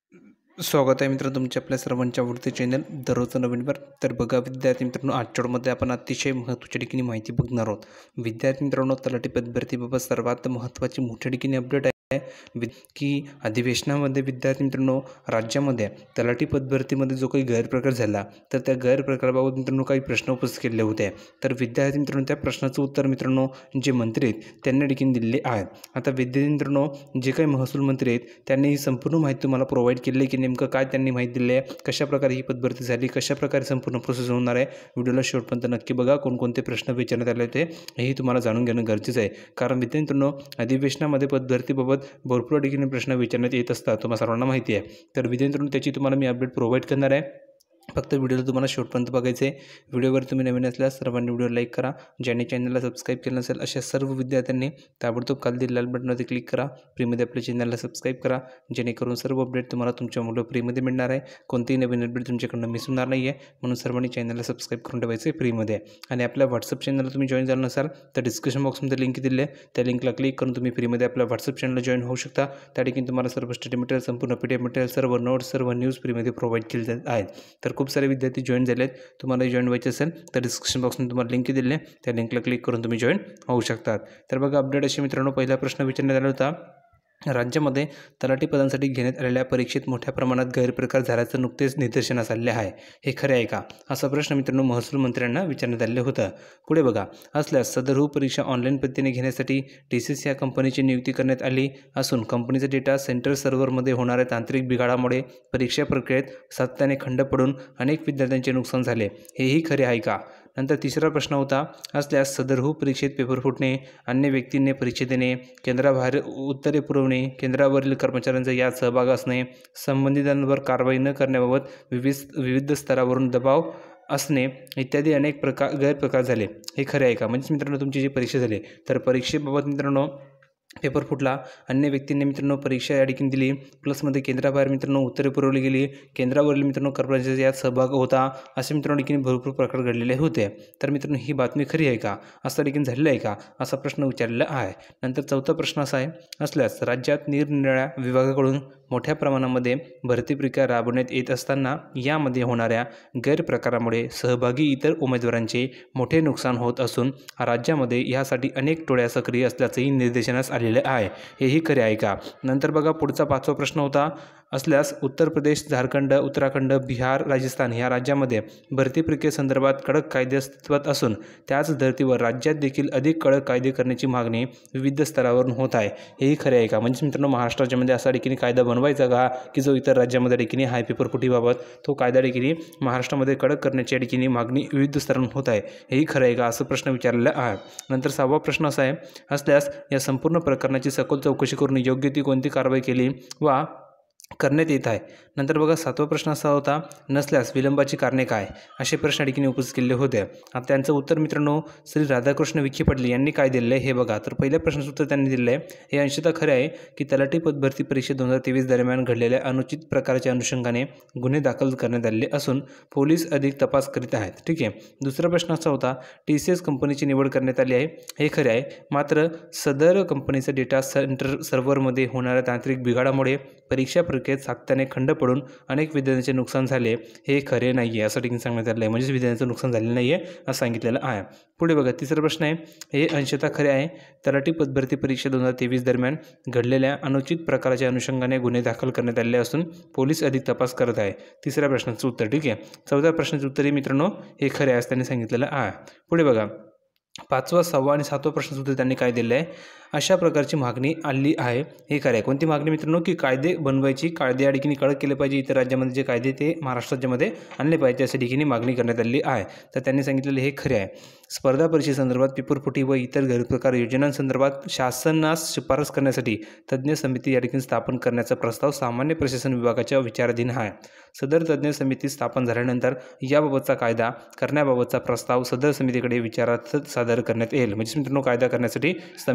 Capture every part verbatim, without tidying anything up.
स्वागत आहे मित्र तुमच्या आपल्या सर्वांच्या आवडते चॅनल दररोजचं नवीनवर. तर बघा विद्यार्थी मित्रांनो, आजच्या व्हिडिओमध्ये आपण अतिशय महत्त्वाच्या ठिकाणी माहिती बघणार आहोत. विद्यार्थी मित्रांनो, तलाठी पद भरतीबाबत सर्वात महत्त्वाची मोठ्या ठिकाणी अपडेट आहे की अधिवेशनामध्ये विद्यार्थी मित्रांनो राज्यामध्ये तलाठी पदभरतीमध्ये जो काही गैरप्रकार झाला तर त्या गैरप्रकाराबाबत मित्रांनो काही प्रश्न उपस्थित केले होते. तर विद्यार्थी मित्रांनो त्या प्रश्नाचं उत्तर मित्रांनो जे मंत्री आहेत त्यांनी देखील दिलेले आहेत. आता विद्यार्थी मित्रांनो जे काही महसूल मंत्री आहेत त्यांनी ही संपूर्ण माहिती तुम्हाला प्रोव्हाइड केली की नेमकं काय त्यांनी माहिती दिली आहे, कशाप्रकारे ही पदभरती झाली, कशाप्रकारे संपूर्ण प्रोसेस होणार आहे. व्हिडिओला शेवटपर्यंत नक्की बघा. कोणकोणते प्रश्न विचारण्यात आले होते हेही तुम्हाला जाणून घेणं गरजेचं आहे. कारण विद्यार्थी मित्रांनो अधिवेशनामध्ये पदभरतीबाबत भरपूर ठिकाणी प्रश्न विचारण्यात येत असतात, तुम्हाला सर्वांना माहिती आहे. तर विद्यार्थ्यांनो त्याची तुम्हाला मी अपडेट प्रोव्हाइड करणार आहे. फक्त व्हिडिओला तुम्हाला शेवटपर्यंत बघायचं आहे. व्हिडिओवर तुम्ही नवीन असल्यास सर्वांनी व्हिडिओ लाईक करा. ज्यांनी चॅनलला सबस्क्राईब केलं नसेल अशा सर्व विद्यार्थ्यांनी ताबडतोब खाली लाल बटनवरती क्लिक करा. फ्रीमध्ये आपल्या चॅनलला सबस्क्राईब करा, जेणेकरून सर्व अपडेट तुम्हाला तुमच्या मुलं फ्रीमध्ये मिळणार आहे. कोणतेही नवीन अपडेट तुमच्याकडनं मिस होणार नाही आहे. म्हणून सर्वांनी चॅनलला सबस्क्राईब करून ठेवायचं आहे फ्रीमध्ये. आणि आपल्या व्हॉट्सअप चॅनलला तुम्ही जॉईन झालं नसाल तर डिस्क्रिप्शन बॉक्समध्ये लिंक दिली आहे, त्या लिंकला क्लिक करून तुम्ही फ्रीमध्ये आपल्या व्हॉट्सअप चॅनलला जॉईन होऊ शकता. त्या ठिकाणी तुम्हाला सर्व स्टडी मटेरियल, संपूर्ण पी डी एफ मटेरियल, सर्व नोट्स, सर्व न्यूज फ्रीमध्ये प्रोव्हाइड केले आहेत. तर खूप सारे विद्यार्थी जॉईन झाले आहेत. तुम्हाला जॉईन व्हायचे असेल तर डिस्क्रिप्शन बॉक्समध्ये तुम्हाला लिंक दिली आहे, त्या लिंकला क्लिक करून तुम्ही जॉईन होऊ शकतात. तर बघा अपडेट अशी मित्रांनो, पहिला प्रश्न विचारण्यात आला होता, राज्यामध्ये तलाठी पदांसाठी घेण्यात आलेल्या परीक्षेत मोठ्या प्रमाणात गैरप्रकार झाल्याचं नुकतेच निदर्शनास आले आहे, हे खरे आहे का, असा प्रश्न मित्रांनो महसूल मंत्र्यांना विचारण्यात आले होतं. पुढे बघा, असल्यास सदर परीक्षा ऑनलाईन पद्धतीने घेण्यासाठी टी सी एस या कंपनीची नियुक्ती करण्यात आली असून कंपनीचा डेटा सेंटर सर्व्हरमध्ये होणाऱ्या तांत्रिक बिघाडामुळे परीक्षा प्रक्रियेत सातत्याने खंड पडून अनेक विद्यार्थ्यांचे नुकसान झाले, हेही खरे आहे का. नंतर तिसरा प्रश्न होता, असल्यास सदरहू परीक्षेत पेपर फुटणे, अन्य व्यक्तींनी परीक्षा देणे, केंद्राबाहेर उत्तरे पुरवणे, केंद्रावरील कर्मचाऱ्यांचा यात सहभाग असणे, संबंधितांवर कारवाई न करण्याबाबत विविध विविध स्तरावरून दबाव असणे इत्यादी अनेक प्रकार गैरप्रकार झाले, हे खरे आहे का. म्हणजे मित्रांनो तुमची जी परीक्षा झाली तर परीक्षेबाबत मित्रांनो पेपर फुटला, अन्य व्यक्तींनी मित्रांनो परीक्षा या ठिकाणी दिली, प्लसमध्ये केंद्राबाहेर मित्रांनो उत्तरे पुरवली गेली, केंद्रावरील मित्रांनो कर्मचाऱ्यांचा यात सहभाग होता, असे मित्रांनो ठिकाणी भरपूर प्रकार घडलेले होते. तर मित्रांनो ही बातमी खरी आहे का, असं ठिकाणी झालेलं आहे का, असा प्रश्न विचारलेला आहे. नंतर चौथा प्रश्न असा आहे, असल्यास राज्यात निरनिराळ्या विभागाकडून मोठ्या प्रमाणामध्ये भरती प्रक्रिया राबवण्यात येत असताना यामध्ये होणाऱ्या गैरप्रकारामुळे सहभागी इतर उमेदवारांचे मोठे नुकसान होत असून राज्यामध्ये यासाठी अनेक टोळ्या सक्रिय असल्याचंही निर्देशनास आलेले आहे, हेही खरे आहे का. नंतर बघा पुढचा पाचवा प्रश्न होता, असल्यास उत्तर प्रदेश, झारखंड, उत्तराखंड, बिहार, राजस्थान या राज्यामध्ये भरती प्रक्रियेसंदर्भात कडक कायदे अस्तित्वात असून त्याच धर्तीवर राज्यात देखील अधिक कडक कायदे करण्याची मागणी विविध स्तरावरून होत आहे, हेही खरे आहे का. म्हणजे मित्रांनो महाराष्ट्राच्यामध्ये असा ठिकाणी कायदा बनवायचा का की जो इतर राज्यामध्ये ठिकाणी हाय पेपर फुटीबाबत तो कायदा ठिकाणी महाराष्ट्रामध्ये कडक करण्याच्या ठिकाणी मागणी विविध स्तरावरून होत आहे, हेही खरं आहे का, असं प्रश्न विचारलेला आहे. नंतर सहावा प्रश्न असा आहे, असल्यास या संपूर्ण प्रकरणाची सखोल चौकशी करून योग्य ती कोणती कारवाई केली वा करण्यात येत आहे. नंतर बघा सातवा प्रश्न असा होता, नसल्यास विलंबाची कारणे काय, असे प्रश्न ठिकाणी उपस्थित केले होते. आता त्यांचं उत्तर मित्रांनो श्री राधाकृष्ण विखे पाटील यांनी काय दिलेलं आहे हे बघा. तर पहिल्या प्रश्नाचं उत्तर त्यांनी दिलेलं आहे, हे अंशतः खरे आहे की तलाठी पदभरती परीक्षा दोन हजार तेवीस दरम्यान घडलेल्या अनुचित प्रकारच्या अनुषंगाने गुन्हे दाखल करण्यात आलेले असून पोलीस अधिक तपास करीत आहेत. ठीक आहे. दुसरा प्रश्न असा होता, टी सी एस कंपनीची निवड करण्यात आली आहे, हे खरे आहे, मात्र सदर कंपनीचा डेटा सेंटर सर्व्हरमध्ये होणाऱ्या तांत्रिक बिघाडामुळे परीक्षा प्रक्रियेत सातत्याने खंड पडून अनेक विद्यार्थ्यांचे नुकसान झाले, हे खरे नाही आहे, असं ठिकाणी सांगण्यात आलं आहे. म्हणजे विद्यार्थ्यांचं नुकसान झालेलं नाही आहे असं सांगितलेलं आहे. पुढे बघा तिसरा प्रश्न आहे, हे अंशतः खरे आहे, तलाठी पदभरती परीक्षा दोन हजार तेवीस दरम्यान घडलेल्या अनुचित प्रकारच्या अनुषंगाने गुन्हे दाखल करण्यात आले असून पोलीस अधिक तपास करत आहे. तिसऱ्या प्रश्नाचं उत्तर. ठीक आहे. चौथ्या प्रश्नाचं उत्तरही मित्रांनो हे खरे आहे असं त्यांनी सांगितलेलं आहे. पुढे बघा पाचवा, सहावा आणि सातवा प्रश्नाचं उत्तर त्यांनी काय दिलं आहे, अशा प्रकारची मागणी आली आहे, हे खरं आहे. कोणती मागणी मित्रांनो की कायदे बनवायची, कायदे या ठिकाणी कडक केले पाहिजे, इतर राज्यामध्ये जे कायदे ते महाराष्ट्र राज्यामध्ये आणले पाहिजे अशा ठिकाणी मागणी करण्यात आली आहे. तर त्यांनी सांगितलेले हे खरे आहे. स्पर्धा परीक्षेसंदर्भात पेपरफुटी व इतर गैरप्रकार योजनांसंदर्भात शासनास शिफारस करण्यासाठी तज्ज्ञ समिती या ठिकाणी स्थापन करण्याचा प्रस्ताव सामान्य प्रशासन विभागाच्या विचाराधीन आहे. सदर तज्ज्ञ समिती स्थापन झाल्यानंतर याबाबतचा कायदा करण्याबाबतचा प्रस्ताव सदर समितीकडे विचारात सादर करण्यात येईल. म्हणजे मित्रांनो कायदा करण्यासाठी समिती या ठिकाणी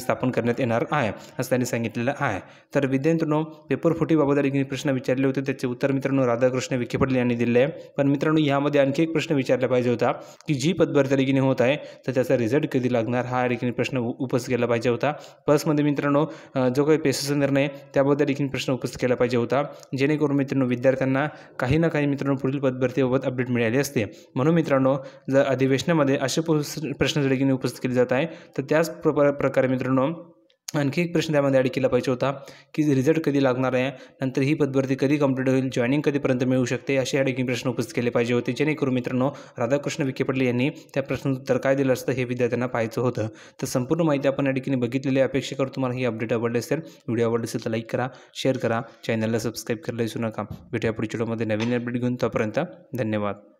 स्थापन करण्यात येणार आहे असं त्यांनी सांगितलेलं आहे. तर विद्यार्थ्यांनो पेपर फुटीबाबत देखील प्रश्न विचारले होते, त्याचे उत्तर मित्रांनो राधाकृष्ण विखे पाटील यांनी दिले आहे. पण मित्रांनो यामध्ये आणखी एक प्रश्न विचारला पाहिजे होता की जी पदभरती देखील होत आहे तर त्याचा रिझल्ट कधी लागणार, हा देखील प्रश्न उपस्थित केला पाहिजे होता. प्लसमध्ये मित्रांनो जो काही पेसेचा निर्णय त्याबद्दल देखील प्रश्न उपस्थित केला पाहिजे होता, जेणेकरून मित्रांनो विद्यार्थ्यांना काही ना काही मित्रांनो पुढील पदभरतीबाबत अपडेट मिळाली असते. म्हणून मित्रांनो जर अधिवेशनामध्ये असे प्रश्न देखील उपस्थित केले जात आहे तर त्याच प्रकारे मित्रांनो आणखी एक प्रश्न त्यामध्ये ॲड केला पाहिजे होता की रिझल्ट कधी लागणार आहे, नंतर ही पदभरती कधी कंप्लीट होईल, जॉईनिंग कधीपर्यंत मिळू शकते, असे आणखी प्रश्न उपस्थित केले पाहिजे होते, जेणेकरून मित्रांनो राधाकृष्ण विखे पाटील यांनी त्या प्रश्नाचं उत्तर काय दिलं असतं हे विद्यार्थ्यांना पाहायचं होतं. तर संपूर्ण माहिती आपण या ठिकाणी बघितलेली अपेक्षा करतो. तुम्हाला ही अपडेट आवडली असेल, व्हिडिओ आवडला असेल तर लाईक करा, शेअर करा, चॅनलला सबस्क्राईब करायला विसरू नका. भेटूया पुढच्या व्हिडिओमध्ये नवीन अपडेट घेऊन. तोपर्यंत धन्यवाद.